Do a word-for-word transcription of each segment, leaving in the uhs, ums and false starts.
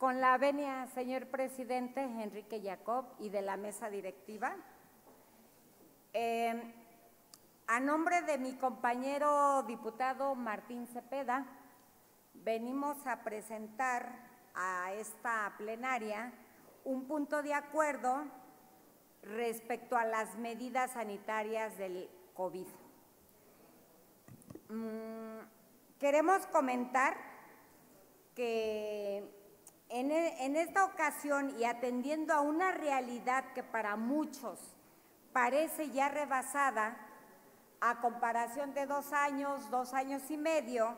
Con la venia, señor presidente Enrique Jacob y de la mesa directiva, eh, a nombre de mi compañero diputado Martín Cepeda, venimos a presentar a esta plenaria un punto de acuerdo respecto a las medidas sanitarias del COVID. Mm, queremos comentar que en, en esta ocasión y atendiendo a una realidad que para muchos parece ya rebasada, a comparación de dos años, dos años y medio,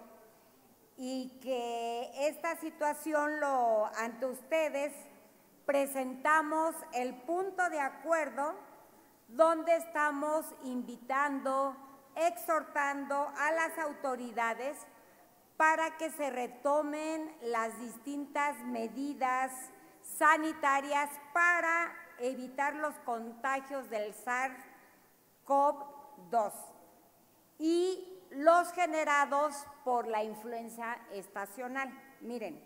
y que esta situación lo ante ustedes presentamos el punto de acuerdo donde estamos invitando, exhortando a las autoridades para que se retomen las distintas medidas sanitarias para evitar los contagios del SARS CoV dos y los generados por la influenza estacional. Miren,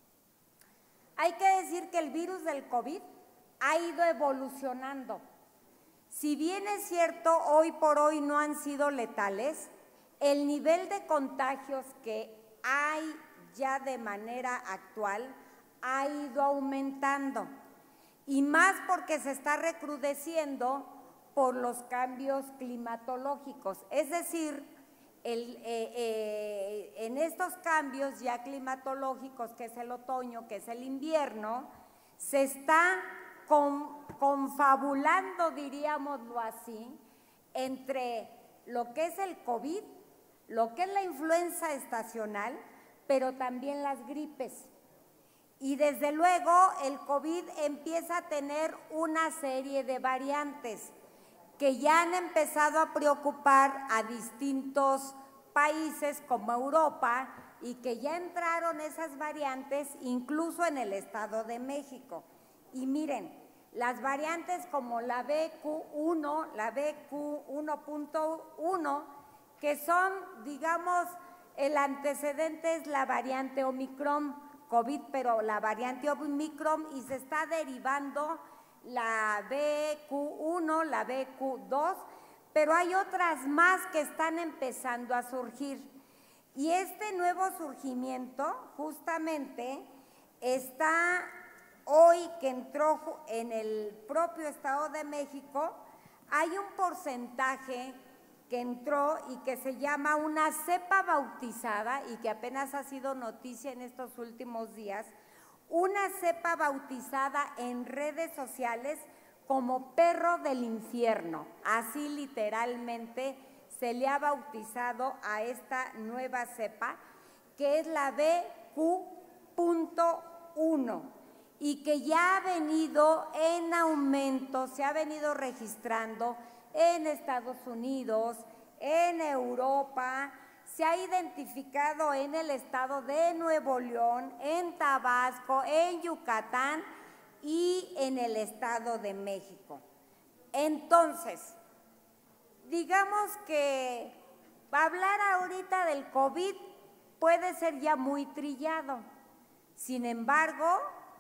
hay que decir que el virus del COVID ha ido evolucionando. Si bien es cierto, hoy por hoy no han sido letales, el nivel de contagios que hay ya de manera actual ha ido aumentando, y más porque se está recrudeciendo por los cambios climatológicos, es decir, el, eh, eh, en estos cambios ya climatológicos, que es el otoño, que es el invierno, se está con, confabulando, diríamoslo así, entre lo que es el COVID, lo que es la influenza estacional, pero también las gripes. Y desde luego el COVID empieza a tener una serie de variantes que ya han empezado a preocupar a distintos países como Europa y que ya entraron esas variantes incluso en el Estado de México. Y miren, las variantes como la B Q uno, la B Q uno punto uno, que son, digamos, el antecedente es la variante Omicron COVID, pero la variante Omicron, y se está derivando la B Q uno, la B Q dos, pero hay otras más que están empezando a surgir. Y este nuevo surgimiento justamente está hoy que entró en el propio Estado de México, hay un porcentaje que entró y que se llama una cepa bautizada y que apenas ha sido noticia en estos últimos días, una cepa bautizada en redes sociales como perro del infierno, así literalmente se le ha bautizado a esta nueva cepa, que es la B Q punto uno y que ya ha venido en aumento, se ha venido registrando en Estados Unidos, en Europa, se ha identificado en el estado de Nuevo León, en Tabasco, en Yucatán y en el Estado de México. Entonces, digamos que hablar ahorita del COVID puede ser ya muy trillado. Sin embargo,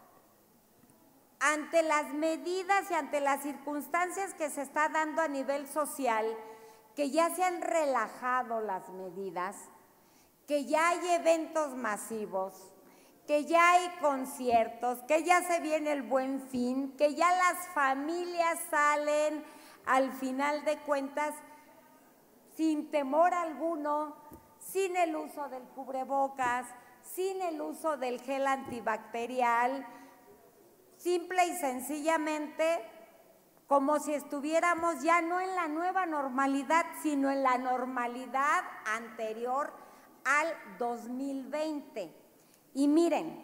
ante las medidas y ante las circunstancias que se está dando a nivel social, que ya se han relajado las medidas, que ya hay eventos masivos, que ya hay conciertos, que ya se viene el Buen Fin, que ya las familias salen al final de cuentas sin temor alguno, sin el uso del cubrebocas, sin el uso del gel antibacterial, simple y sencillamente como si estuviéramos ya no en la nueva normalidad, sino en la normalidad anterior al dos mil veinte. Y miren,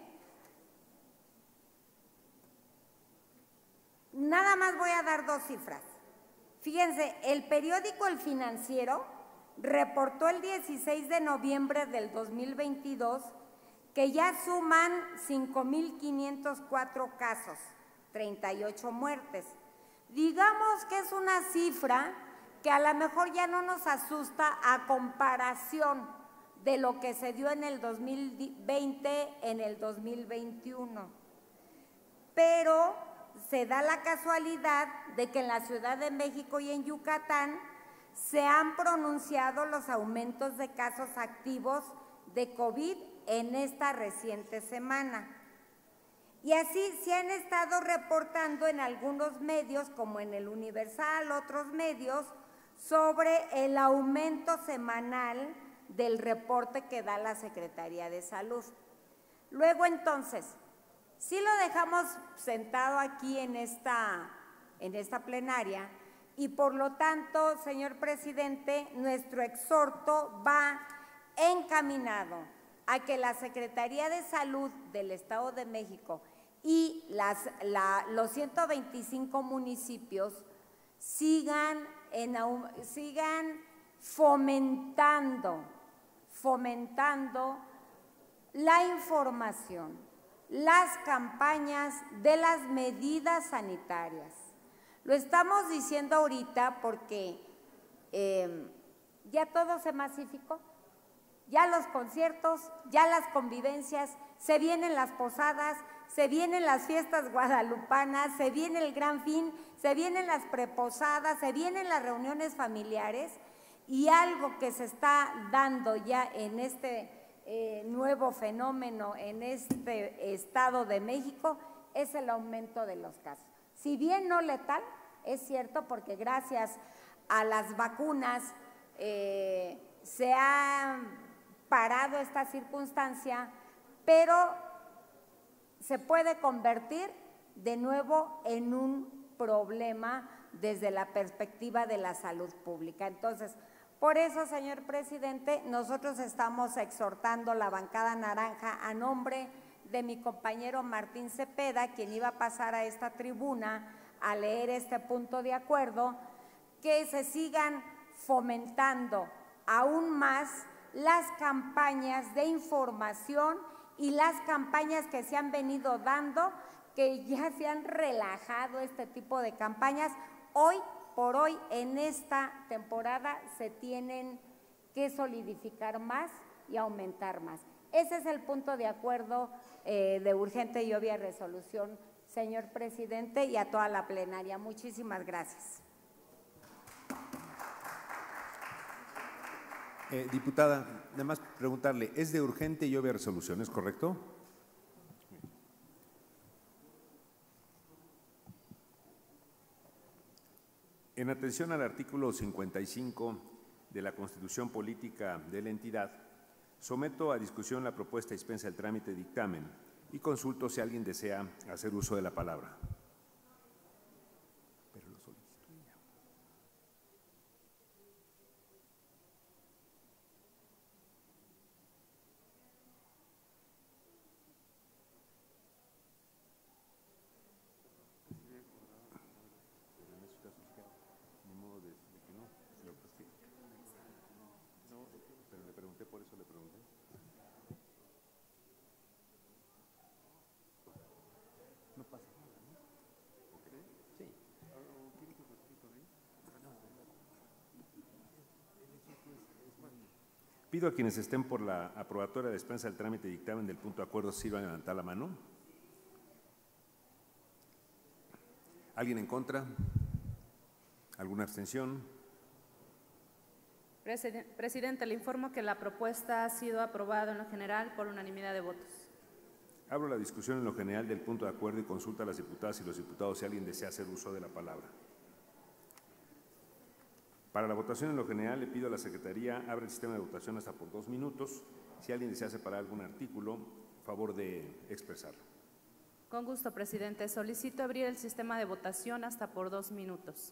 nada más voy a dar dos cifras. Fíjense, el periódico El Financiero reportó el dieciséis de noviembre del dos mil veintidós que ya suman cinco mil quinientos cuatro casos, treinta y ocho muertes. Digamos que es una cifra que a lo mejor ya no nos asusta a comparación de lo que se dio en el dos mil veinte, en el dos mil veintiuno. pero se da la casualidad de que en la Ciudad de México y en Yucatán se han pronunciado los aumentos de casos activos de COVID en esta reciente semana. Y así se han estado reportando en algunos medios, como en el Universal, otros medios, sobre el aumento semanal del reporte que da la Secretaría de Salud. Luego, entonces, si lo dejamos sentado aquí en esta, en esta plenaria, y por lo tanto, señor presidente, nuestro exhorto va encaminado a que la Secretaría de Salud del Estado de México y las, la, los ciento veinticinco municipios sigan, en, sigan fomentando, fomentando la información, las campañas de las medidas sanitarias. Lo estamos diciendo ahorita porque eh, ya todo se masificó, ya los conciertos, ya las convivencias, se vienen las posadas, se vienen las fiestas guadalupanas, se viene el Gran Fin, se vienen las preposadas, se vienen las reuniones familiares, y algo que se está dando ya en este eh, nuevo fenómeno en este Estado de México es el aumento de los casos. Si bien no letal, es cierto, porque gracias a las vacunas eh, se ha parado esta circunstancia, pero se puede convertir de nuevo en un problema desde la perspectiva de la salud pública. Entonces, por eso, señor presidente, nosotros estamos exhortando la bancada naranja a nombre de mi compañero Martín Cepeda, quien iba a pasar a esta tribuna a leer este punto de acuerdo, que se sigan fomentando aún más las campañas de información y las campañas que se han venido dando, que ya se han relajado este tipo de campañas. Hoy por hoy, en esta temporada, se tienen que solidificar más y aumentar más. Ese es el punto de acuerdo eh, de urgente y obvia resolución, señor presidente, y a toda la plenaria. Muchísimas gracias. Eh, diputada, nada más preguntarle, ¿es de urgente y obvia resolución, es correcto? En atención al artículo cincuenta y cinco de la Constitución Política de la entidad, someto a discusión la propuesta y dispensa el trámite de dictamen y consulto si alguien desea hacer uso de la palabra. Pero lo solicito ya. Por eso le pregunté. No pasa nada, ¿no? ¿Okay? Sí. ¿Quiere que lo explique bien? Pido a quienes estén por la aprobatoria de dispensa del trámite y dictamen del punto de acuerdo sirvan a levantar la mano. ¿Alguien en contra? ¿Alguna abstención? Presidente, le informo que la propuesta ha sido aprobada en lo general por unanimidad de votos. Abro la discusión en lo general del punto de acuerdo y consulta a las diputadas y los diputados si alguien desea hacer uso de la palabra. Para la votación en lo general le pido a la Secretaría abre el sistema de votación hasta por dos minutos. Si alguien desea separar algún artículo, favor de expresarlo. Con gusto, presidente. Solicito abrir el sistema de votación hasta por dos minutos.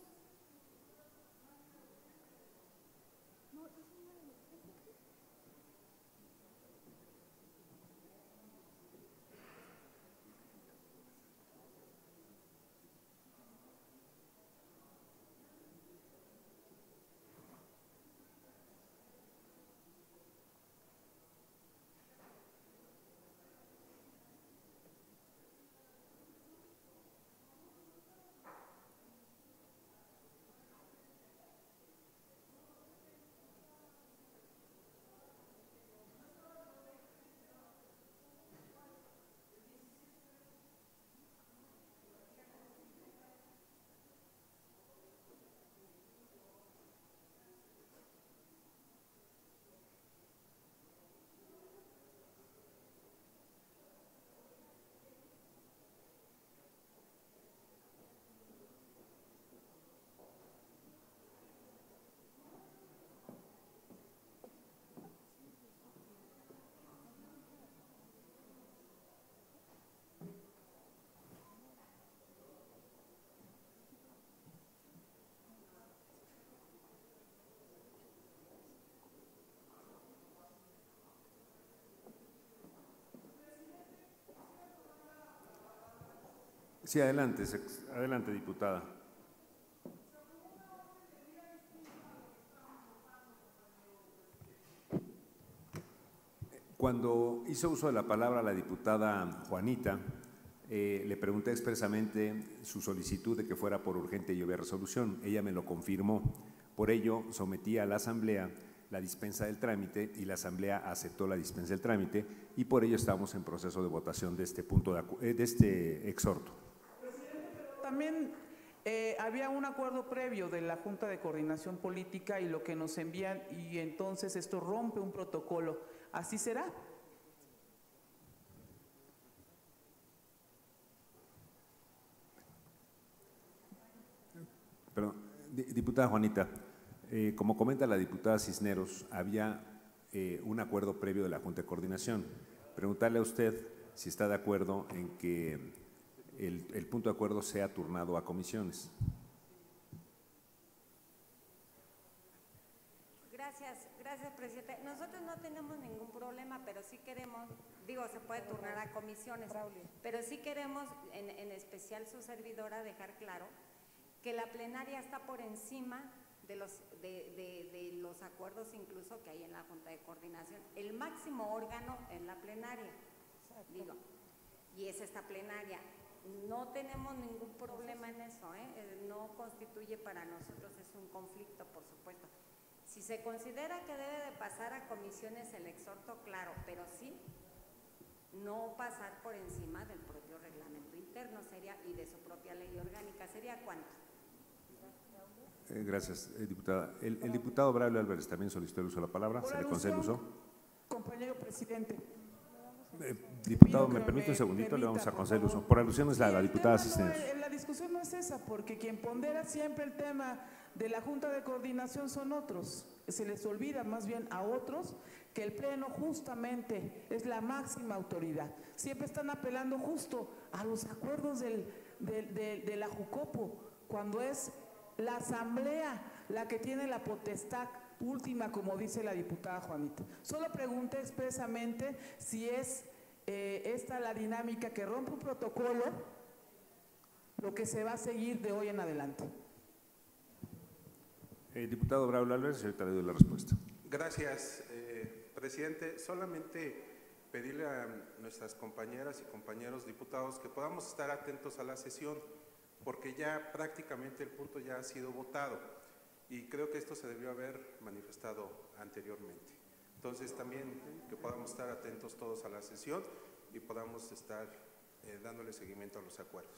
Sí, adelante, adelante, diputada. Cuando hizo uso de la palabra la diputada Juanita, eh, le pregunté expresamente su solicitud de que fuera por urgente y obvia resolución. Ella me lo confirmó. Por ello, sometí a la Asamblea la dispensa del trámite y la Asamblea aceptó la dispensa del trámite y por ello estamos en proceso de votación de este punto de, de este exhorto. También eh, había un acuerdo previo de la Junta de Coordinación Política y lo que nos envían y entonces esto rompe un protocolo. ¿Así será? Perdón, diputada Juanita, eh, como comenta la diputada Cisneros, había eh, un acuerdo previo de la Junta de Coordinación. Preguntarle a usted si está de acuerdo en que el, el punto de acuerdo sea turnado a comisiones. Gracias, gracias, presidente. Nosotros no tenemos ningún problema, pero sí queremos, digo, se puede turnar a comisiones, pero sí queremos, en, en especial su servidora, dejar claro que la plenaria está por encima de los, de, de, de los acuerdos incluso que hay en la Junta de Coordinación. El máximo órgano es la plenaria, digo, y es esta plenaria. No tenemos ningún problema en eso, ¿eh? No constituye para nosotros, es un conflicto, por supuesto. Si se considera que debe de pasar a comisiones el exhorto, claro, pero sí no pasar por encima del propio reglamento interno sería y de su propia ley orgánica. ¿Sería cuánto? Eh, gracias, eh, diputada. El, el diputado Braulio Álvarez también solicitó el uso de la palabra. Por ¿Se le concede el uso? Compañero presidente. Eh, diputado, me permite un segundito, le vamos a conceder el uso. Por alusiones la, la diputada Cisneros. No, la discusión no es esa, porque quien pondera siempre el tema de la Junta de Coordinación son otros. Se les olvida más bien a otros que el Pleno justamente es la máxima autoridad. Siempre están apelando justo a los acuerdos del, del, de, de la Jucopo, cuando es la Asamblea la que tiene la potestad última, como dice la diputada Juanita. Solo pregunté expresamente si es eh, esta la dinámica que rompe un protocolo, lo que se va a seguir de hoy en adelante. Eh, diputado Braulio Álvarez, ahorita le doy la respuesta. Gracias, eh, presidente. Solamente pedirle a nuestras compañeras y compañeros diputados que podamos estar atentos a la sesión, porque ya prácticamente el punto ya ha sido votado y creo que esto se debió haber manifestado anteriormente. Entonces también que podamos estar atentos todos a la sesión y podamos estar eh, dándole seguimiento a los acuerdos.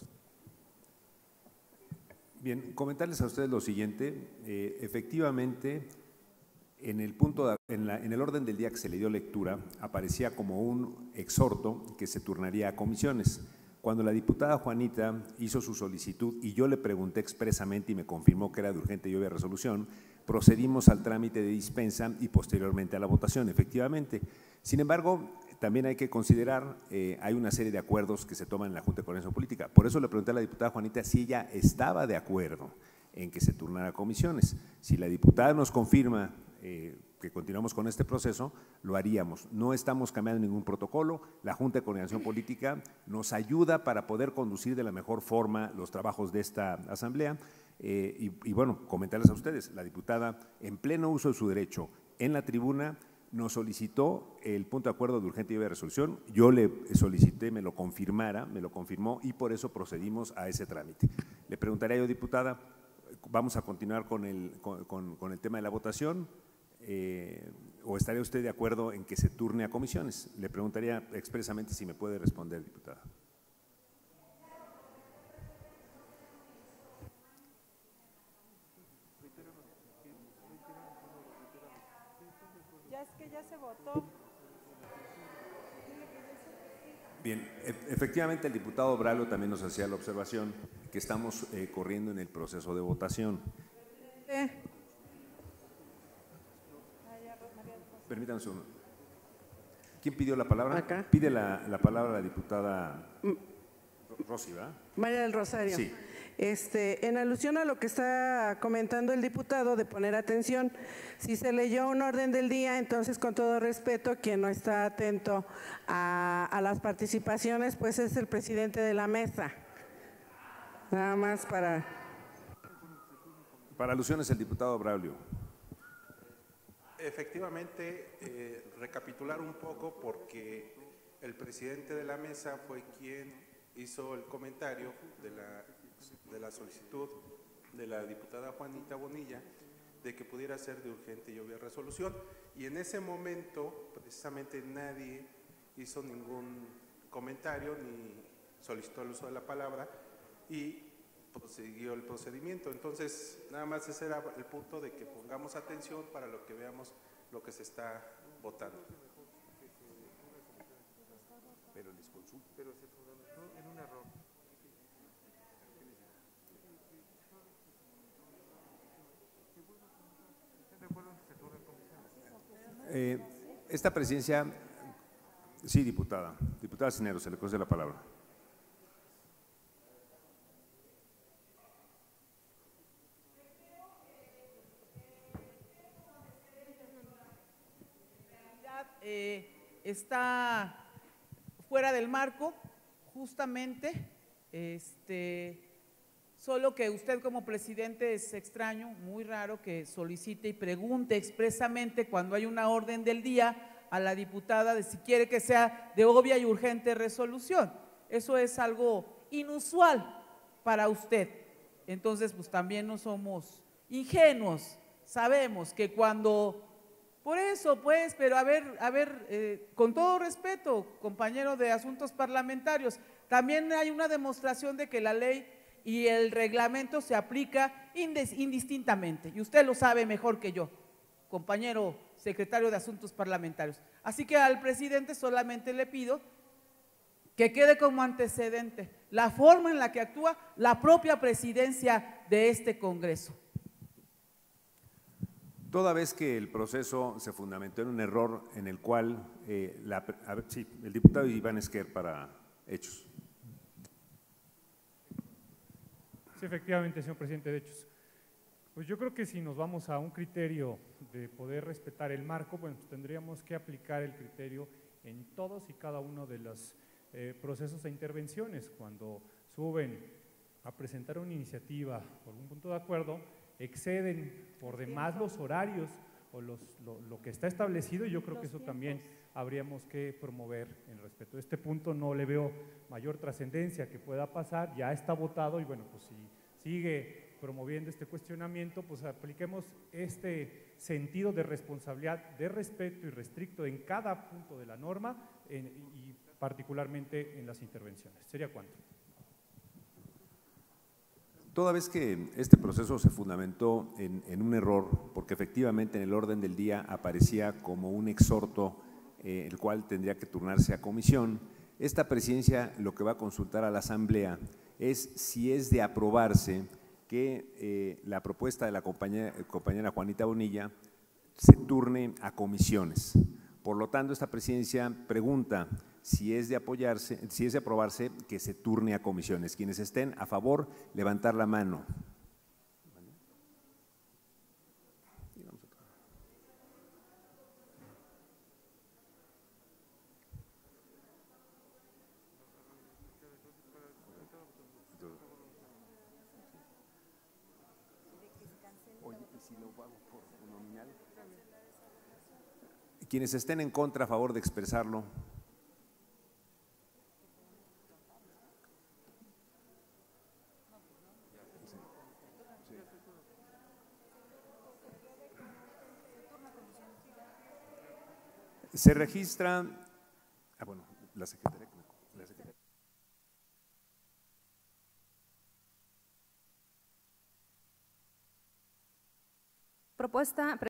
Bien, comentarles a ustedes lo siguiente. Eh, efectivamente, en el, punto de, en, la, en el orden del día que se le dio lectura, aparecía como un exhorto que se turnaría a comisiones. Cuando la diputada Juanita hizo su solicitud y yo le pregunté expresamente y me confirmó que era de urgente y obvia resolución, procedimos al trámite de dispensa y posteriormente a la votación, efectivamente. Sin embargo, también hay que considerar, eh, hay una serie de acuerdos que se toman en la Junta de Coordinación Política. Por eso le pregunté a la diputada Juanita si ella estaba de acuerdo en que se turnara a comisiones. Si la diputada nos confirma eh, que continuamos con este proceso, lo haríamos. No estamos cambiando ningún protocolo. La Junta de Coordinación Política nos ayuda para poder conducir de la mejor forma los trabajos de esta asamblea. Eh, y, y bueno, comentarles a ustedes, la diputada en pleno uso de su derecho en la tribuna nos solicitó el punto de acuerdo de urgente y obvia resolución. Yo le solicité, me lo confirmara, me lo confirmó y por eso procedimos a ese trámite. Le preguntaría yo, diputada, ¿vamos a continuar con el, con, con, con el tema de la votación? Eh, ¿O estaría usted de acuerdo en que se turne a comisiones? Le preguntaría expresamente si me puede responder, diputada. Ya es que ya se votó. Bien, efectivamente el diputado Braulio también nos hacía la observación que estamos eh, corriendo en el proceso de votación. Eh. Permítanme un segundo. ¿Quién pidió la palabra? Acá. Pide la, la palabra la diputada Rosy, ¿verdad? María del Rosario. Sí. Este, en alusión a lo que está comentando el diputado, de poner atención, si se leyó un orden del día, entonces con todo respeto, quien no está atento a, a las participaciones, pues es el presidente de la mesa. Nada más para… Para alusiones, el diputado Braulio. Efectivamente, eh, recapitular un poco porque el presidente de la mesa fue quien hizo el comentario de la, de la solicitud de la diputada Juanita Bonilla de que pudiera ser de urgente y obvia resolución. Y en ese momento, precisamente, nadie hizo ningún comentario ni solicitó el uso de la palabra y prosiguió el procedimiento. Entonces, nada más ese era el punto de que pongamos atención para lo que veamos lo que se está votando. Pero les consulto. Pero se fundamentó en un error. Eh, esta presidencia, sí, diputada, diputada Cisneros, se le concede la palabra. Eh, está fuera del marco, justamente, este, solo que usted como presidente es extraño, muy raro que solicite y pregunte expresamente cuando hay una orden del día a la diputada de si quiere que sea de obvia y urgente resolución. Eso es algo inusual para usted. Entonces, pues también no somos ingenuos, sabemos que cuando… Por eso, pues, pero a ver, a ver, eh, con todo respeto, compañero de Asuntos Parlamentarios, también hay una demostración de que la ley y el reglamento se aplica indistintamente, y usted lo sabe mejor que yo, compañero secretario de Asuntos Parlamentarios. Así que al presidente solamente le pido que quede como antecedente la forma en la que actúa la propia presidencia de este Congreso. Toda vez que el proceso se fundamentó en un error en el cual, eh, la, a ver, sí, el diputado Iván Esquer para Hechos. Sí, efectivamente, señor presidente de Hechos. Pues yo creo que si nos vamos a un criterio de poder respetar el marco, bueno, pues tendríamos que aplicar el criterio en todos y cada uno de los eh, procesos e intervenciones. Cuando suben a presentar una iniciativa por un punto de acuerdo, exceden por demás los horarios o los, lo, lo que está establecido, y yo creo que eso también habríamos que promover en respeto. A este punto no le veo mayor trascendencia que pueda pasar, ya está votado y bueno, pues si sigue promoviendo este cuestionamiento, pues apliquemos este sentido de responsabilidad, de respeto y restricto en cada punto de la norma en, y particularmente en las intervenciones. ¿Sería cuánto? Toda vez que este proceso se fundamentó en, en un error, porque efectivamente en el orden del día aparecía como un exhorto, eh, el cual tendría que turnarse a comisión, esta presidencia lo que va a consultar a la Asamblea es si es de aprobarse que eh, la propuesta de la compañera, compañera Juanita Bonilla se turne a comisiones. Por lo tanto, esta presidencia pregunta si es de apoyarse, si es de aprobarse que se turne a comisiones. Quienes estén a favor, levantar la mano. Quienes estén en contra, a favor de expresarlo. Se registra, ah, bueno, la secretaria. La secretaria. Propuesta.